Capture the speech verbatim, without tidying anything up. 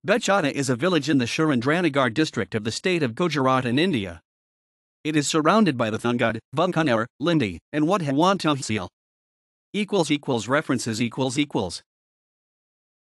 Bhechada is a village in the Surendranagar district of the state of Gujarat in India. It is surrounded by the Thangadh, Wankaner, Limbdi and Wadhwan Tehsil. Equals equals references equals equals